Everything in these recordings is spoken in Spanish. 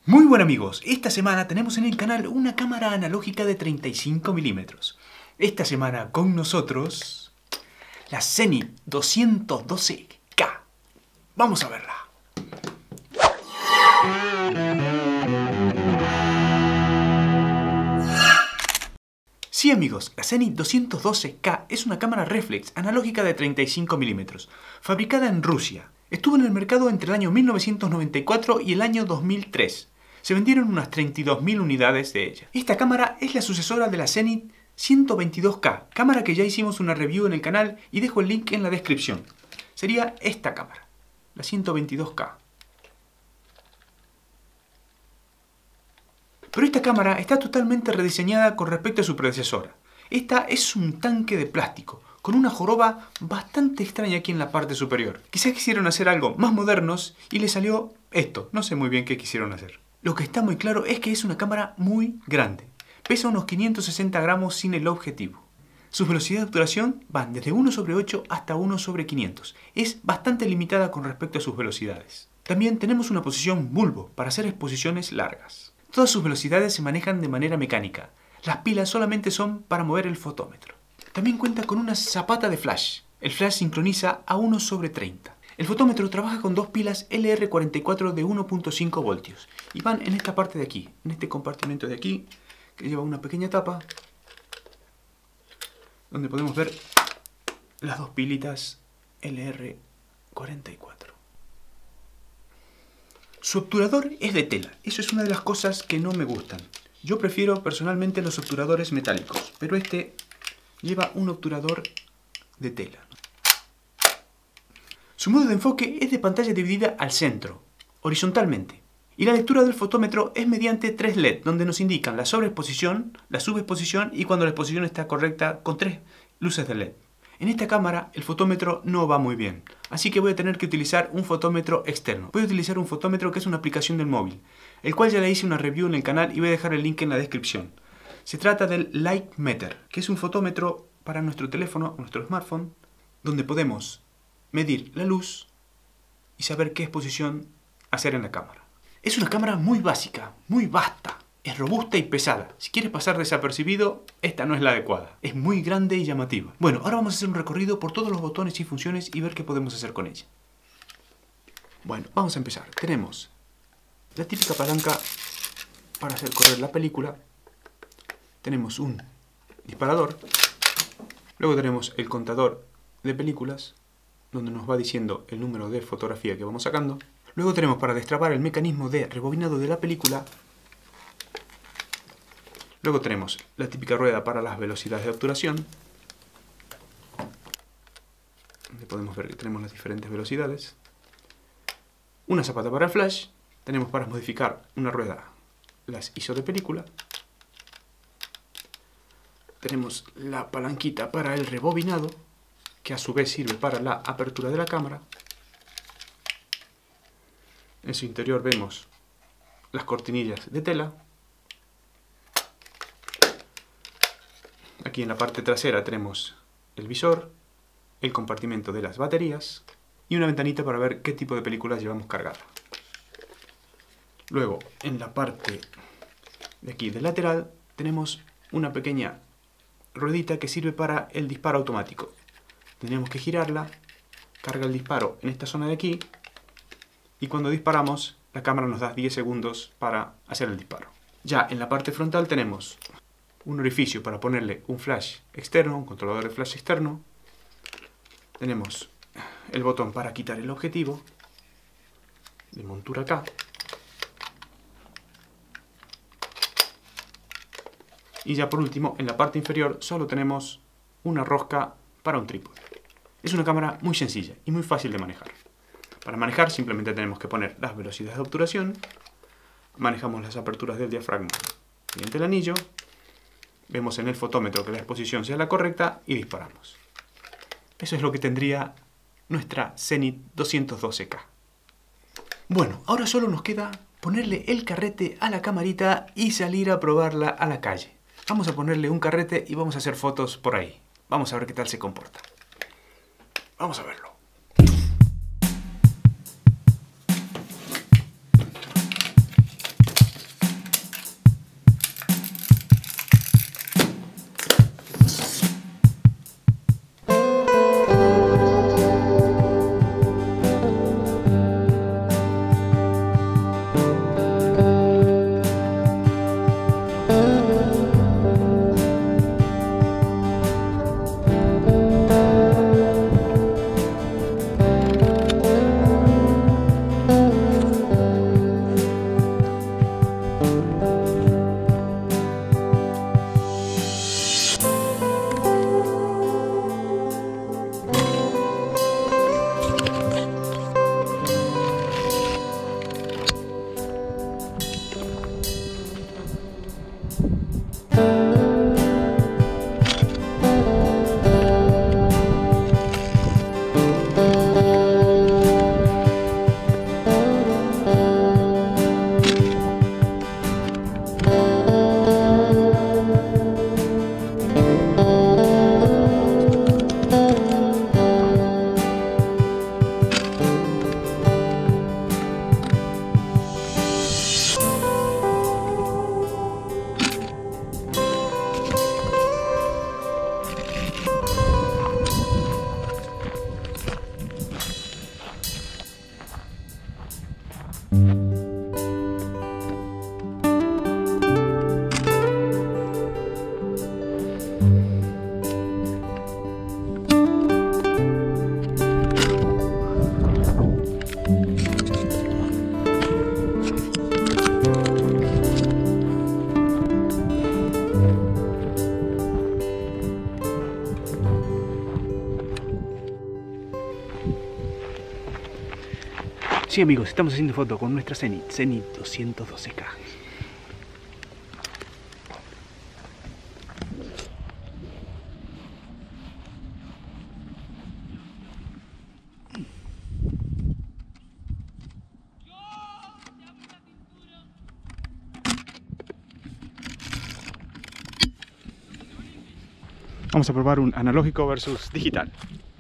Muy buen amigos, esta semana tenemos en el canal una cámara analógica de 35 milímetros. Esta semana con nosotros la Zenith 212K. Vamos a verla. Sí amigos, la Zenith 212K es una cámara reflex analógica de 35 milímetros, fabricada en Rusia. Estuvo en el mercado entre el año 1994 y el año 2003. Se vendieron unas 32.000 unidades de ella. Esta cámara es la sucesora de la Zenith 122K, cámara que ya hicimos una review en el canal y dejo el link en la descripción. Sería esta cámara, la 122K. Pero esta cámara está totalmente rediseñada con respecto a su predecesora. Esta es un tanque de plástico, con una joroba bastante extraña aquí en la parte superior. Quizás quisieron hacer algo más modernos y le salió esto. No sé muy bien qué quisieron hacer. Lo que está muy claro es que es una cámara muy grande. Pesa unos 560 gramos sin el objetivo. Sus velocidades de obturación van desde 1/8 hasta 1/500. Es bastante limitada con respecto a sus velocidades. También tenemos una posición bulbo para hacer exposiciones largas. Todas sus velocidades se manejan de manera mecánica. Las pilas solamente son para mover el fotómetro. También cuenta con una zapata de flash. El flash sincroniza a 1/30. El fotómetro trabaja con dos pilas LR44 de 1.5 voltios y van en esta parte de aquí, en este compartimento de aquí, que lleva una pequeña tapa donde podemos ver las dos pilitas LR44. Su obturador es de tela. Eso es una de las cosas que no me gustan. Yo prefiero personalmente los obturadores metálicos, pero este lleva un obturador de tela. Su modo de enfoque es de pantalla dividida al centro, horizontalmente. Y la lectura del fotómetro es mediante 3 LED, donde nos indican la sobreexposición, la subexposición y cuando la exposición está correcta con 3 luces de LED. En esta cámara el fotómetro no va muy bien, así que voy a tener que utilizar un fotómetro externo. Voy a utilizar un fotómetro que es una aplicación del móvil, el cual ya le hice una review en el canal y voy a dejar el link en la descripción. Se trata del Lightmeter, que es un fotómetro para nuestro teléfono, nuestro smartphone, donde podemos medir la luz y saber qué exposición hacer en la cámara. Es una cámara muy básica, muy vasta. Es robusta y pesada. Si quieres pasar desapercibido, esta no es la adecuada. Es muy grande y llamativa. Bueno, ahora vamos a hacer un recorrido por todos los botones y funciones y ver qué podemos hacer con ella. Bueno, vamos a empezar. Tenemos la típica palanca para hacer correr la película. Tenemos un disparador. Luego tenemos el contador de películas, donde nos va diciendo el número de fotografía que vamos sacando. Luego tenemos para destrabar el mecanismo de rebobinado de la película. Luego tenemos la típica rueda para las velocidades de obturación, donde podemos ver que tenemos las diferentes velocidades. Una zapata para el flash. Tenemos para modificar una rueda las ISO de película. Tenemos la palanquita para el rebobinado, que a su vez sirve para la apertura de la cámara. En su interior vemos las cortinillas de tela. Aquí en la parte trasera tenemos el visor, el compartimento de las baterías y una ventanita para ver qué tipo de películas llevamos cargada. Luego, en la parte de aquí del lateral, tenemos una pequeña ruedita que sirve para el disparo automático. Tenemos que girarla, carga el disparo en esta zona de aquí y cuando disparamos, la cámara nos da 10 segundos para hacer el disparo. Ya en la parte frontal tenemos un orificio para ponerle un flash externo, un controlador de flash externo. Tenemos el botón para quitar el objetivo de montura acá. Y ya por último, en la parte inferior solo tenemos una rosca para un trípode. Es una cámara muy sencilla y muy fácil de manejar. Para manejar simplemente tenemos que poner las velocidades de obturación, manejamos las aperturas del diafragma mediante el anillo, vemos en el fotómetro que la exposición sea la correcta y disparamos. Eso es lo que tendría nuestra Zenith 212K. Bueno, ahora solo nos queda ponerle el carrete a la camarita y salir a probarla a la calle. Vamos a ponerle un carrete y vamos a hacer fotos por ahí. Vamos a ver qué tal se comporta. Vamos a verlo. Sí amigos, estamos haciendo foto con nuestra Zenit 212K. Vamos a probar un analógico versus digital.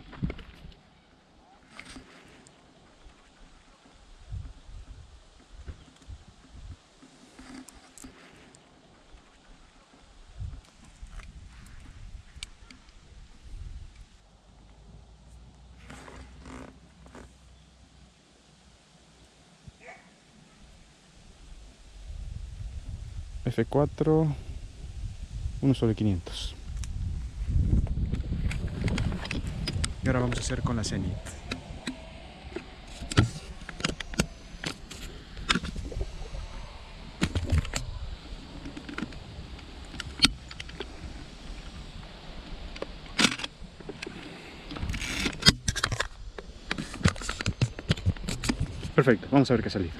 F4, 1/500. Y ahora vamos a hacer con la Zenit. Perfecto, vamos a ver qué ha salido.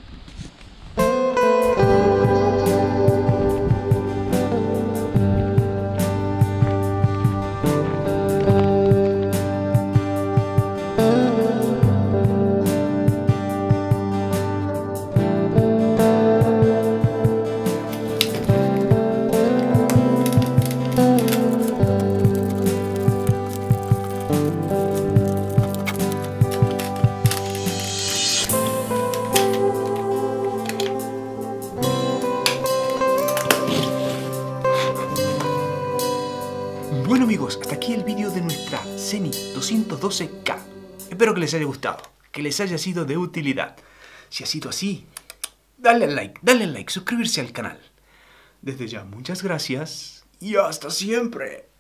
Bueno amigos, hasta aquí el vídeo de nuestra Zenit 212K. Espero que les haya gustado, que les haya sido de utilidad. Si ha sido así, dale al like, suscribirse al canal. Desde ya, muchas gracias y hasta siempre.